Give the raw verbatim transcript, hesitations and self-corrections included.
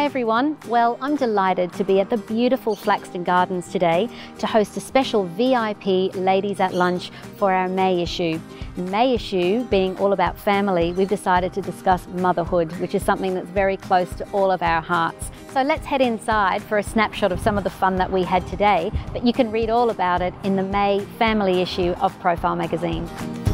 everyone. Well, I'm delighted to be at the beautiful Flaxton Gardens today to host a special V I P Ladies at Lunch for our May issue. May issue being all about family, we've decided to discuss motherhood, which is something that's very close to all of our hearts. So let's head inside for a snapshot of some of the fun that we had today, but you can read all about it in the May family issue of Profile magazine.